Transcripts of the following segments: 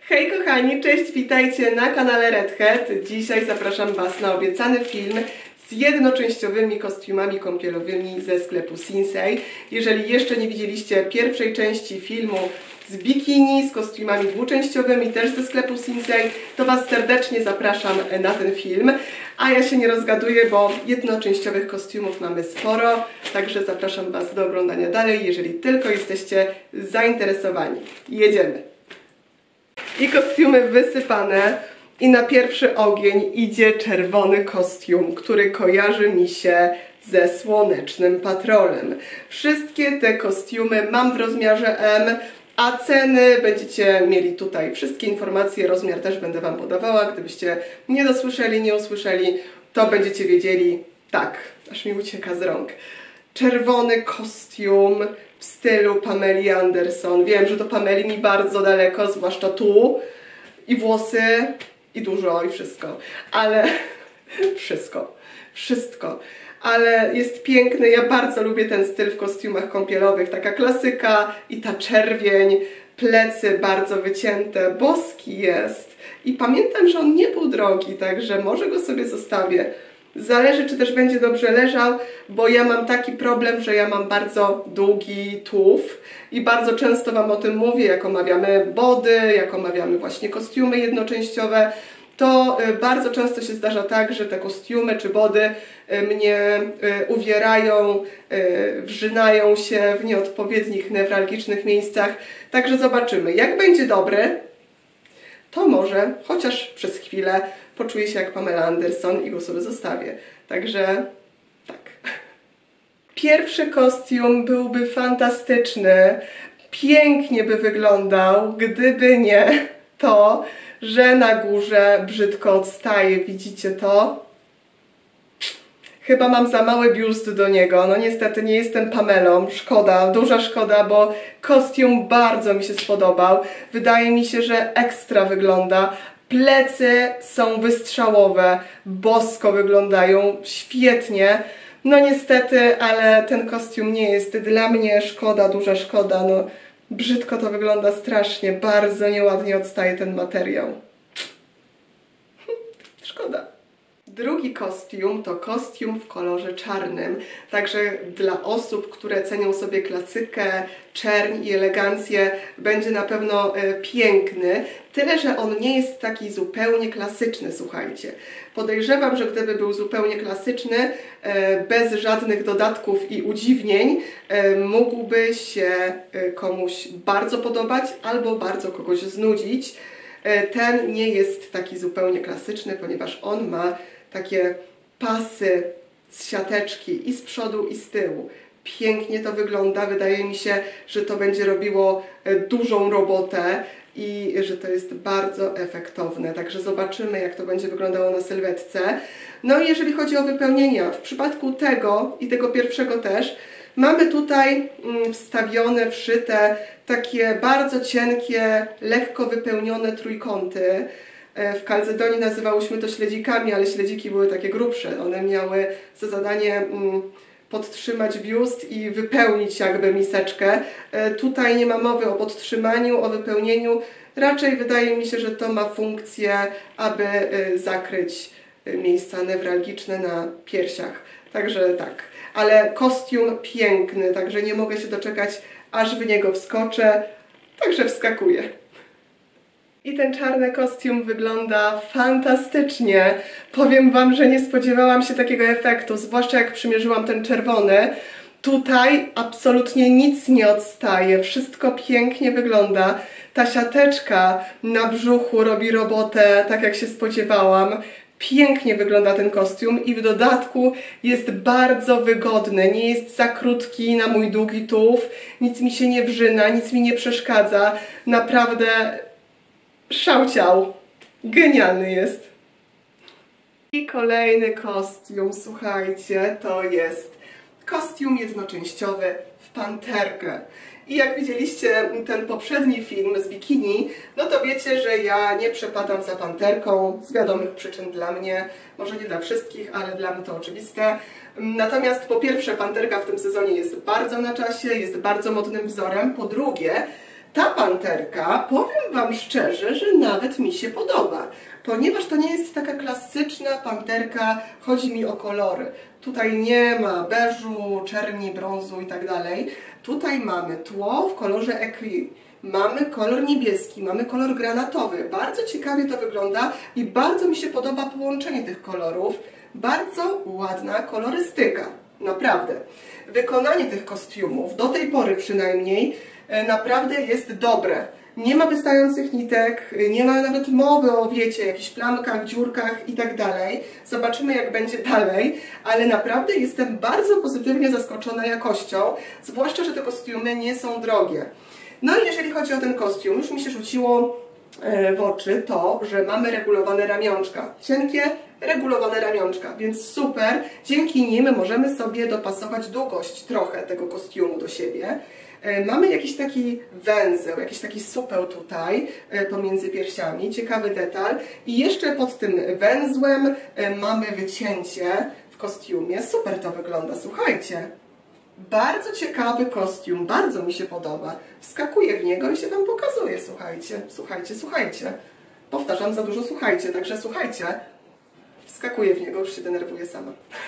Hej kochani, cześć, witajcie na kanale Redhead. Dzisiaj zapraszam Was na obiecany film z jednoczęściowymi kostiumami kąpielowymi ze sklepu Sinsei. Jeżeli jeszcze nie widzieliście pierwszej części filmu z bikini, z kostiumami dwuczęściowymi, też ze sklepu Sinsei, to Was serdecznie zapraszam na ten film. A ja się nie rozgaduję, bo jednoczęściowych kostiumów mamy sporo, także zapraszam Was do oglądania dalej, jeżeli tylko jesteście zainteresowani. Jedziemy! I kostiumy wysypane i na pierwszy ogień idzie czerwony kostium, który kojarzy mi się ze Słonecznym Patrolem. Wszystkie te kostiumy mam w rozmiarze M, a ceny będziecie mieli tutaj. Wszystkie informacje, rozmiar też będę Wam podawała. Gdybyście nie dosłyszeli, nie usłyszeli, to będziecie wiedzieli. Tak, aż mi ucieka z rąk. Czerwony kostium w stylu Pameli Anderson. Wiem, że do Pameli mi bardzo daleko, zwłaszcza tu. I włosy, i dużo, i wszystko. Ale wszystko. Ale jest piękny, ja bardzo lubię ten styl w kostiumach kąpielowych. Taka klasyka i ta czerwień, plecy bardzo wycięte, boski jest. I pamiętam, że on nie był drogi, także może go sobie zostawię. Zależy, czy też będzie dobrze leżał, bo ja mam taki problem, że ja mam bardzo długi tułów i bardzo często Wam o tym mówię, jak omawiamy body, jak omawiamy właśnie kostiumy jednoczęściowe, to bardzo często się zdarza tak, że te kostiumy czy body mnie uwierają, wrzynają się w nieodpowiednich, newralgicznych miejscach. Także zobaczymy. Jak będzie dobry, to może, chociaż przez chwilę, poczuję się jak Pamela Anderson i go sobie zostawię. Także tak. Pierwszy kostium byłby fantastyczny, pięknie by wyglądał, gdyby nie to, że na górze brzydko odstaje. Widzicie to? Chyba mam za mały biust do niego. No niestety nie jestem Pamelą. Szkoda, duża szkoda, bo kostium bardzo mi się spodobał. Wydaje mi się, że ekstra wygląda. Plecy są wystrzałowe, bosko wyglądają, świetnie. No niestety, ale ten kostium nie jest dla mnie, szkoda, duża szkoda. No brzydko to wygląda strasznie, bardzo nieładnie odstaje ten materiał. Szkoda. Drugi kostium to kostium w kolorze czarnym, także dla osób, które cenią sobie klasykę, czerń i elegancję, będzie na pewno piękny, tyle że on nie jest taki zupełnie klasyczny, słuchajcie. Podejrzewam, że gdyby był zupełnie klasyczny, bez żadnych dodatków i udziwnień, mógłby się komuś bardzo podobać albo bardzo kogoś znudzić. Ten nie jest taki zupełnie klasyczny, ponieważ on ma takie pasy z siateczki i z przodu i z tyłu. Pięknie to wygląda, wydaje mi się, że to będzie robiło dużą robotę i że to jest bardzo efektowne. Także zobaczymy, jak to będzie wyglądało na sylwetce. No i jeżeli chodzi o wypełnienia, w przypadku tego i tego pierwszego też, mamy tutaj wstawione, wszyte takie bardzo cienkie, lekko wypełnione trójkąty. W Kalcedonii nazywałyśmy to śledzikami, ale śledziki były takie grubsze. One miały za zadanie podtrzymać biust i wypełnić jakby miseczkę. Tutaj nie ma mowy o podtrzymaniu, o wypełnieniu. Raczej wydaje mi się, że to ma funkcję, aby zakryć miejsca newralgiczne na piersiach. Także tak. Ale kostium piękny, także nie mogę się doczekać, aż w niego wskoczę. Także wskakuję. I ten czarny kostium wygląda fantastycznie. Powiem Wam, że nie spodziewałam się takiego efektu, zwłaszcza jak przymierzyłam ten czerwony. Tutaj absolutnie nic nie odstaje, wszystko pięknie wygląda. Ta siateczka na brzuchu robi robotę tak, jak się spodziewałam. Pięknie wygląda ten kostium i w dodatku jest bardzo wygodny, nie jest za krótki na mój długi tułów, nic mi się nie wrzyna, nic mi nie przeszkadza. Naprawdę szałciał. Genialny jest. I kolejny kostium, słuchajcie, to jest kostium jednoczęściowy w panterkę. I jak widzieliście ten poprzedni film z bikini, no to wiecie, że ja nie przepadam za panterką z wiadomych przyczyn dla mnie, może nie dla wszystkich, ale dla mnie to oczywiste. Natomiast po pierwsze, panterka w tym sezonie jest bardzo na czasie, jest bardzo modnym wzorem. Po drugie, ta panterka, powiem Wam szczerze, że nawet mi się podoba, ponieważ to nie jest taka klasyczna panterka, chodzi mi o kolory. Tutaj nie ma beżu, czerni, brązu i tak dalej. Tutaj mamy tło w kolorze ecru. Mamy kolor niebieski, mamy kolor granatowy. Bardzo ciekawie to wygląda i bardzo mi się podoba połączenie tych kolorów. Bardzo ładna kolorystyka, naprawdę. Wykonanie tych kostiumów, do tej pory przynajmniej, naprawdę jest dobre. Nie ma wystających nitek, nie ma nawet mowy o, wiecie, jakichś plamkach, dziurkach i tak dalej. Zobaczymy, jak będzie dalej, ale naprawdę jestem bardzo pozytywnie zaskoczona jakością, zwłaszcza, że te kostiumy nie są drogie. No i jeżeli chodzi o ten kostium, już mi się rzuciło w oczy to, że mamy regulowane ramionczka. Cienkie, regulowane ramionczka, więc super. Dzięki nim możemy sobie dopasować długość trochę tego kostiumu do siebie. Mamy jakiś taki węzeł, jakiś taki supeł tutaj pomiędzy piersiami, ciekawy detal. I jeszcze pod tym węzłem mamy wycięcie w kostiumie. Super to wygląda, słuchajcie. Bardzo ciekawy kostium, bardzo mi się podoba. Wskakuję w niego i się Wam pokazuje, słuchajcie, słuchajcie, słuchajcie. Powtarzam za dużo, słuchajcie, także słuchajcie. Wskakuję w niego, już się denerwuję sama.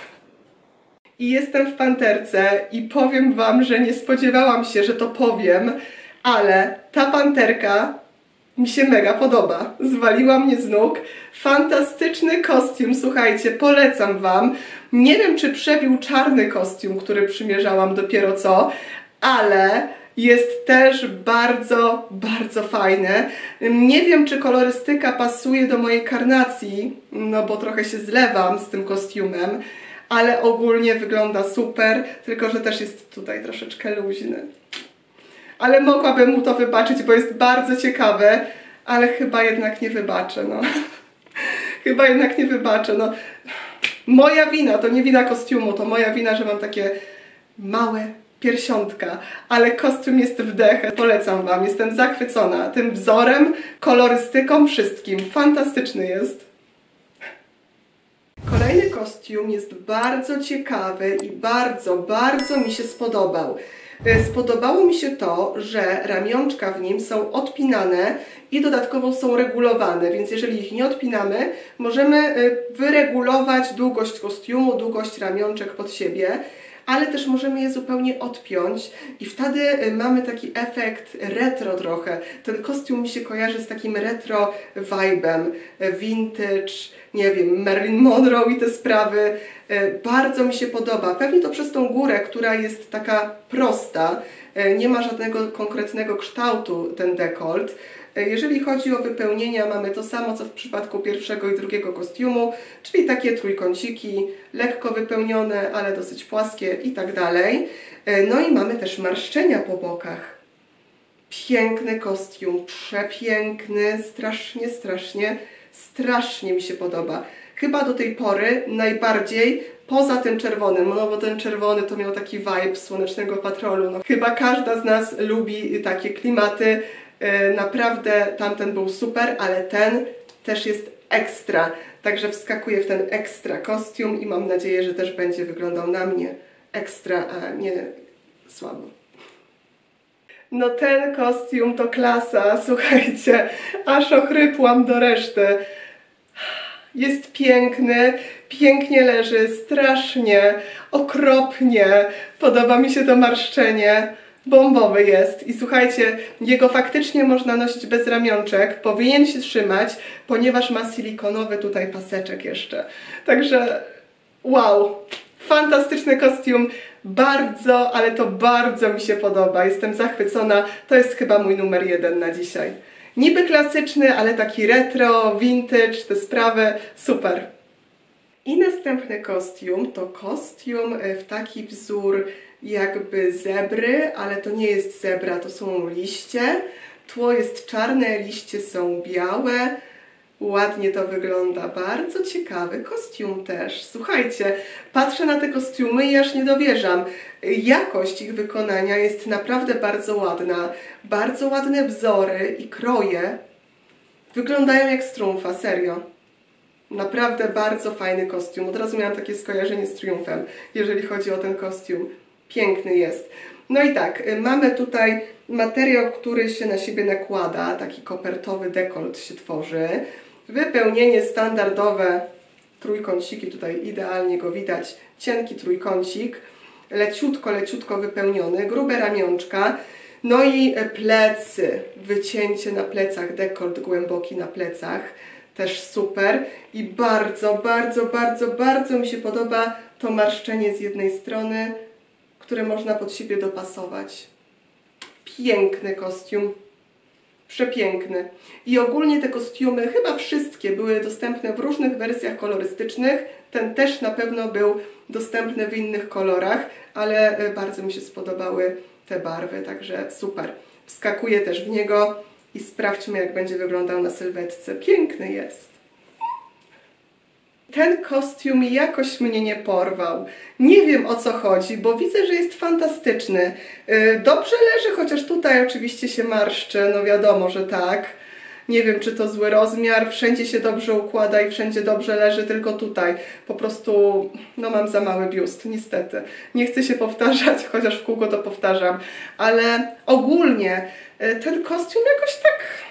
I jestem w panterce i powiem Wam, że nie spodziewałam się, że to powiem, ale ta panterka mi się mega podoba. Zwaliła mnie z nóg. Fantastyczny kostium, słuchajcie, polecam Wam. Nie wiem, czy przebił czarny kostium, który przymierzałam dopiero co, ale jest też bardzo, bardzo fajny. Nie wiem, czy kolorystyka pasuje do mojej karnacji, no bo trochę się zlewam z tym kostiumem, ale ogólnie wygląda super, tylko że też jest tutaj troszeczkę luźny. Ale mogłabym mu to wybaczyć, bo jest bardzo ciekawy, ale chyba jednak nie wybaczę, no. Chyba jednak nie wybaczę, no. Moja wina, to nie wina kostiumu, to moja wina, że mam takie małe piersiątka, ale kostium jest wdech. Polecam Wam, jestem zachwycona tym wzorem, kolorystyką, wszystkim. Fantastyczny jest. Kolejny kostium jest bardzo ciekawy i bardzo, bardzo mi się spodobał. Spodobało mi się to, że ramionczka w nim są odpinane i dodatkowo są regulowane, więc jeżeli ich nie odpinamy, możemy wyregulować długość kostiumu, długość ramionczek pod siebie, ale też możemy je zupełnie odpiąć i wtedy mamy taki efekt retro trochę. Ten kostium mi się kojarzy z takim retro vibe'em, vintage, nie wiem, Marilyn Monroe i te sprawy. Bardzo mi się podoba. Pewnie to przez tą górę, która jest taka prosta, nie ma żadnego konkretnego kształtu ten dekolt. Jeżeli chodzi o wypełnienia, mamy to samo, co w przypadku pierwszego i drugiego kostiumu, czyli takie trójkąciki, lekko wypełnione, ale dosyć płaskie i tak dalej. No i mamy też marszczenia po bokach. Piękny kostium, przepiękny, strasznie, strasznie, strasznie mi się podoba. Chyba do tej pory najbardziej poza tym czerwonym, no bo ten czerwony to miał taki vibe Słonecznego Patrolu. No, chyba każda z nas lubi takie klimaty. Naprawdę tamten był super, ale ten też jest ekstra. Także wskakuję w ten ekstra kostium i mam nadzieję, że też będzie wyglądał na mnie ekstra, a nie słabo. No ten kostium to klasa, słuchajcie, aż ochrypłam do reszty. Jest piękny, pięknie leży, strasznie, okropnie. Podoba mi się to marszczenie. Bombowy jest i słuchajcie, jego faktycznie można nosić bez ramionczek, powinien się trzymać, ponieważ ma silikonowy tutaj paseczek jeszcze. Także wow, fantastyczny kostium, bardzo, ale to bardzo mi się podoba, jestem zachwycona, to jest chyba mój numer 1 na dzisiaj. Niby klasyczny, ale taki retro, vintage, te sprawy, super. I następny kostium to kostium w taki wzór jakby zebry, ale to nie jest zebra, to są liście. Tło jest czarne, liście są białe. Ładnie to wygląda, bardzo ciekawy kostium też. Słuchajcie, patrzę na te kostiumy i aż nie dowierzam. Jakość ich wykonania jest naprawdę bardzo ładna. Bardzo ładne wzory i kroje wyglądają jak z Triumfa, serio. Naprawdę bardzo fajny kostium. Od razu miałam takie skojarzenie z Triumfem, jeżeli chodzi o ten kostium. Piękny jest. No i tak, mamy tutaj materiał, który się na siebie nakłada, taki kopertowy dekolt się tworzy. Wypełnienie standardowe, trójkąciki, tutaj idealnie go widać, cienki trójkącik, leciutko wypełniony, grube ramionczka, no i plecy, wycięcie na plecach, dekolt głęboki na plecach, też super i bardzo mi się podoba to marszczenie z jednej strony, które można pod siebie dopasować. Piękny kostium. Przepiękny. I ogólnie te kostiumy, chyba wszystkie, były dostępne w różnych wersjach kolorystycznych. Ten też na pewno był dostępny w innych kolorach, ale bardzo mi się spodobały te barwy, także super. Wskakuję też w niego i sprawdźmy, jak będzie wyglądał na sylwetce. Piękny jest. Ten kostium jakoś mnie nie porwał. Nie wiem, o co chodzi, bo widzę, że jest fantastyczny. Dobrze leży, chociaż tutaj oczywiście się marszczy, no wiadomo, że tak. Nie wiem, czy to zły rozmiar, wszędzie się dobrze układa i wszędzie dobrze leży, tylko tutaj. Po prostu, no mam za mały biust, niestety. Nie chcę się powtarzać, chociaż w kółko to powtarzam. Ale ogólnie ten kostium jakoś tak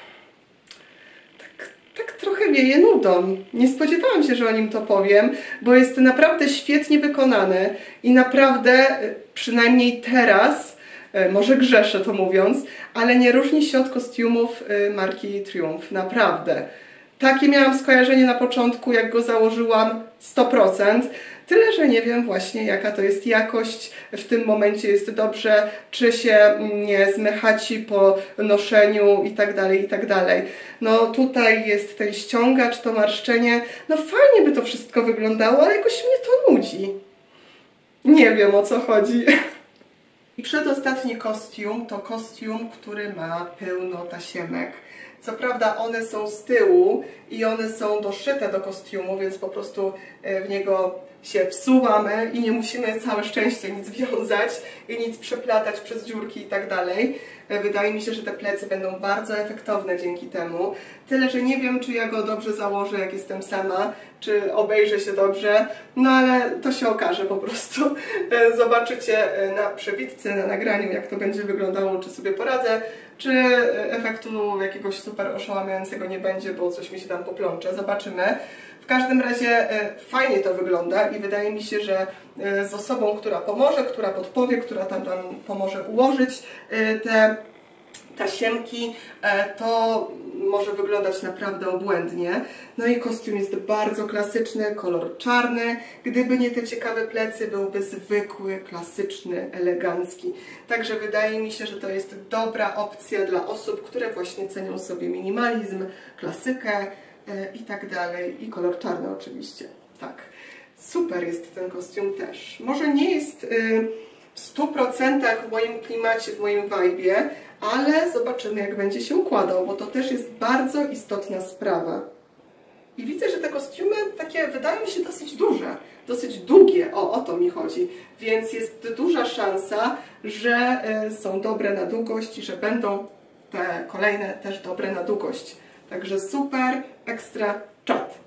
trochę wieje nudą. Nie spodziewałam się, że o nim to powiem, bo jest naprawdę świetnie wykonany i naprawdę, przynajmniej teraz, może grzeszę to mówiąc, ale nie różni się od kostiumów marki Triumph, naprawdę. Takie miałam skojarzenie na początku, jak go założyłam, 100%. Tyle, że nie wiem właśnie, jaka to jest jakość. W tym momencie jest dobrze, czy się nie zmychaci po noszeniu i tak dalej. No tutaj jest ten ściągacz, to marszczenie. No fajnie by to wszystko wyglądało, ale jakoś mnie to nudzi. Nie wiem, o co chodzi. I przedostatni kostium to kostium, który ma pełno tasiemek. Co prawda one są z tyłu i one są doszyte do kostiumu, więc po prostu w niego się wsuwamy i nie musimy całe szczęście nic wiązać i nic przeplatać przez dziurki i tak dalej. Wydaje mi się, że te plecy będą bardzo efektowne dzięki temu. Tyle, że nie wiem, czy ja go dobrze założę, jak jestem sama, czy obejrzę się dobrze, no ale to się okaże po prostu. Zobaczycie na przebitce, na nagraniu, jak to będzie wyglądało, czy sobie poradzę, czy efektu jakiegoś super oszałamiającego nie będzie, bo coś mi się tam poplącze. Zobaczymy. W każdym razie fajnie to wygląda i wydaje mi się, że z osobą, która pomoże, która podpowie, która tam pomoże ułożyć te tasiemki, to może wyglądać naprawdę obłędnie. No i kostium jest bardzo klasyczny, kolor czarny. Gdyby nie te ciekawe plecy, byłby zwykły, klasyczny, elegancki. Także wydaje mi się, że to jest dobra opcja dla osób, które właśnie cenią sobie minimalizm, klasykę i tak dalej. I kolor czarny oczywiście. Tak. Super jest ten kostium też. Może nie jest w 100% w moim klimacie, w moim vibe'ie, ale zobaczymy, jak będzie się układał, bo to też jest bardzo istotna sprawa. I widzę, że te kostiumy takie wydają mi się dosyć duże, dosyć długie, o to mi chodzi, więc jest duża szansa, że są dobre na długość i że będą te kolejne też dobre na długość. Także super, ekstra, czad.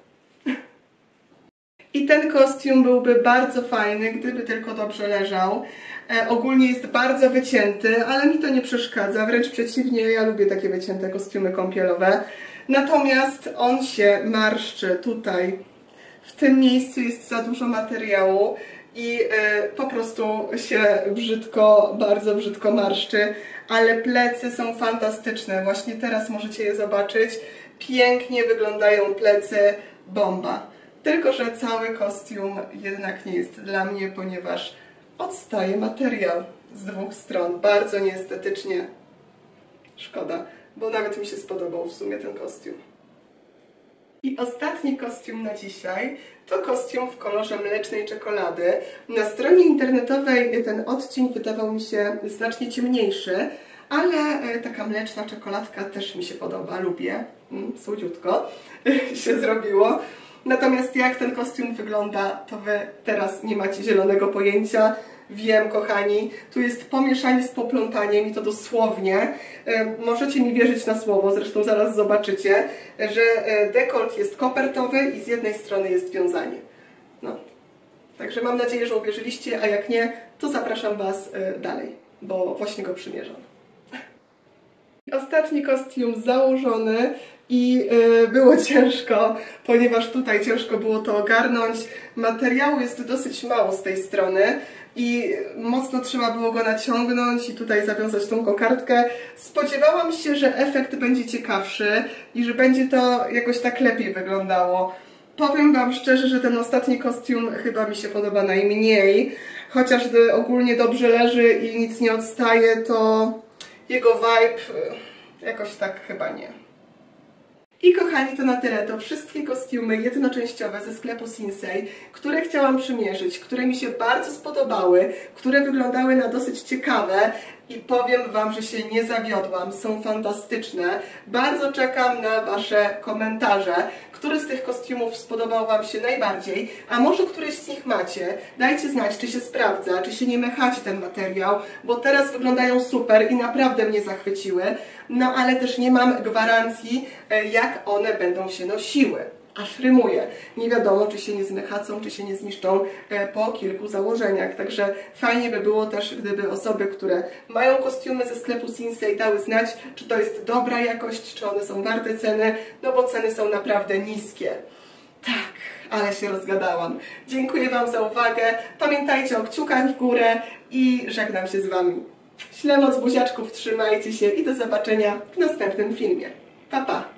I ten kostium byłby bardzo fajny, gdyby tylko dobrze leżał. Ogólnie jest bardzo wycięty, ale mi to nie przeszkadza, wręcz przeciwnie, ja lubię takie wycięte kostiumy kąpielowe. Natomiast on się marszczy tutaj. W tym miejscu jest za dużo materiału i po prostu się brzydko, bardzo brzydko marszczy, ale plecy są fantastyczne. Właśnie teraz możecie je zobaczyć. Pięknie wyglądają plecy, bomba. Tylko że cały kostium jednak nie jest dla mnie, ponieważ odstaje materiał z dwóch stron. Bardzo nieestetycznie. Szkoda, bo nawet mi się spodobał w sumie ten kostium. I ostatni kostium na dzisiaj to kostium w kolorze mlecznej czekolady. Na stronie internetowej ten odcień wydawał mi się znacznie ciemniejszy, ale taka mleczna czekoladka też mi się podoba, lubię. Słodziutko się zrobiło. Natomiast jak ten kostium wygląda, to Wy teraz nie macie zielonego pojęcia. Wiem, kochani, tu jest pomieszanie z poplątaniem i to dosłownie. Możecie mi wierzyć na słowo, zresztą zaraz zobaczycie, że dekolt jest kopertowy i z jednej strony jest wiązanie. No. Także mam nadzieję, że uwierzyliście, a jak nie, to zapraszam Was dalej. bo właśnie go przymierzam. Ostatni kostium założony i było ciężko, ponieważ tutaj ciężko było to ogarnąć. Materiału jest dosyć mało z tej strony i mocno trzeba było go naciągnąć i tutaj zawiązać tą kokardkę. Spodziewałam się, że efekt będzie ciekawszy i że będzie to jakoś tak lepiej wyglądało. Powiem Wam szczerze, że ten ostatni kostium chyba mi się podoba najmniej. Chociaż gdy ogólnie dobrze leży i nic nie odstaje, to jego vibe jakoś tak chyba nie. I kochani, to na tyle. To wszystkie kostiumy jednoczęściowe ze sklepu Sinsei, które chciałam przymierzyć, które mi się bardzo spodobały, które wyglądały na dosyć ciekawe i powiem Wam, że się nie zawiodłam. Są fantastyczne. Bardzo czekam na Wasze komentarze. Który z tych kostiumów spodobał Wam się najbardziej? A może któryś z nich macie? Dajcie znać, czy się sprawdza, czy się nie mechacie ten materiał, bo teraz wyglądają super i naprawdę mnie zachwyciły. No ale też nie mam gwarancji, jak one będą się nosiły. Aż rymuje. Nie wiadomo, czy się nie zmechacą, czy się nie zniszczą po kilku założeniach. Także fajnie by było też, gdyby osoby, które mają kostiumy ze sklepu Sinsei, dały znać, czy to jest dobra jakość, czy one są warte ceny, no bo ceny są naprawdę niskie. Tak, ale się rozgadałam. Dziękuję Wam za uwagę. Pamiętajcie o kciukach w górę i żegnam się z Wami. Ślemoc buziaczków, trzymajcie się i do zobaczenia w następnym filmie. Pa, pa!